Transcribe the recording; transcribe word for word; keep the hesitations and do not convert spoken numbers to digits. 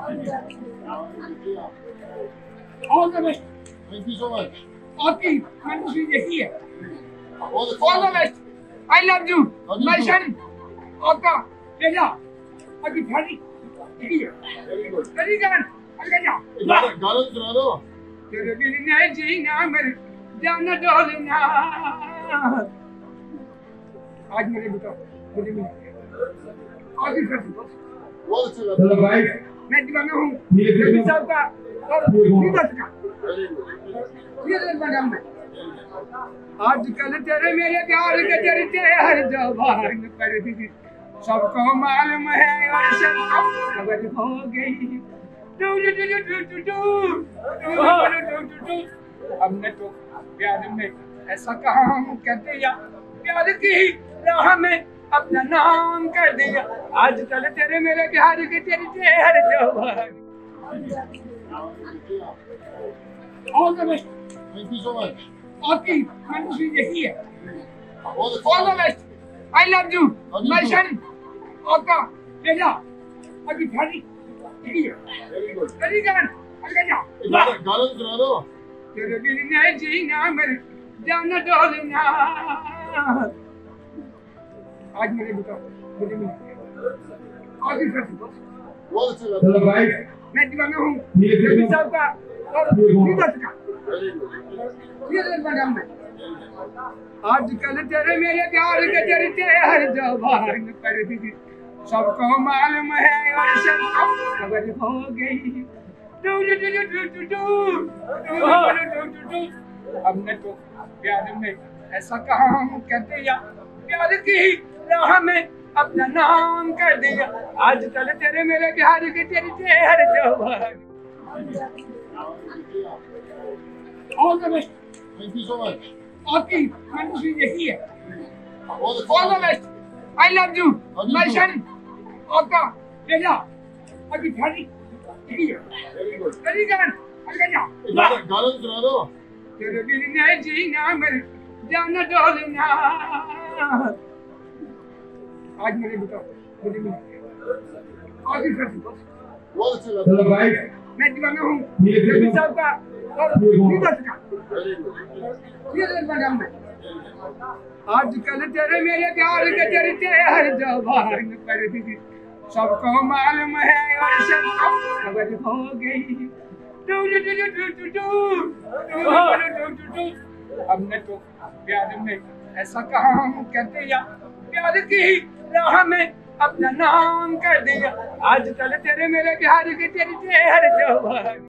All the best. Thank you so much. आपकी country यही है। All the All the best. I love you. Love you My too. son. आपका बेटा अभी शादी यही है। Very good. Very good. अगर जा। गाना गाना सुना दो। तेरे दिल ने जीना मेरे जान डोलना। आज मेरे बेटा मुझे मिला। आगे कर दो। बहुत अच्छा लगा। चलो भाई मैं दीवाना हूँ। ये देखो। रवि साहब का और विगत का। Very good. ये देख मैडम में। आजकल तेरे मेरे प्यार के चर्चे हर जबान पर भी सबको मालूम है और सबको खबर हो गई। टू टू टू टू टू टू टू हमने तो प्यार में ऐसा काम कर दिया, प्यार की राह में अपना नाम कर दिया। आजकल तेरे मेरे प्यार के चर्चे हर जबान। All the best. Thank you so much. आपकी कंट्री यही है। All the All the best. I love you. Love you My too. son. आपका बेटा अभी शादी यही है। Very good. Very good. अगर जा। गाना गाना सुना दो। तेरे दिल ने जीना मेरे जान डोलना। आज मेरे बेटा मुझे मिला। आगे कर दो। बहुत अच्छा लगा। चलो भाई मैं दीवाना हूँ। ये देखो। रवि साहब का और विगत का। Very good. ये देख मैडम में। आजकल तेरे मेरे प्यार के चर्चे हर जबान पर भी सबको मालूम है और सबको खबर हो गई। टू टू टू टू टू टू टू हमने तो प्यार में ऐसा काम कर दिया, प्यार की राह में अपना नाम कर दिया। आजकल तेरे मेरे प्यार के चर्चे हर जबान। All the best. Thank you so much. आपकी कंट्री यही है। All the All the best. I love you. Love you My too. son. आपका बेटा अभी शादी यही है। Very good. Very good. अगर जा। गाना गाना सुना दो। तेरे दिल ने जीना मेरे जान डोलना। आज मेरे बेटा मुझे मिला। आगे कर दो। बहुत अच्छा लगा। चलो भाई मैं दीवाना हूँ। ये देखो। रवि साहब का और विगत का। Very good. ये देख मैडम में। आजकल तेरे मेरे प्यार के चर्चे हर जबान पर भी सबको मालूम है और सबको खबर हो गई। टू टू टू टू टू टू टू हमने तो प्यार में ऐसा काम कर दिया, प्यार की राह में अपना नाम कर दिया। आजकल तेरे मेरे प्यार के चर्चे हर जबान।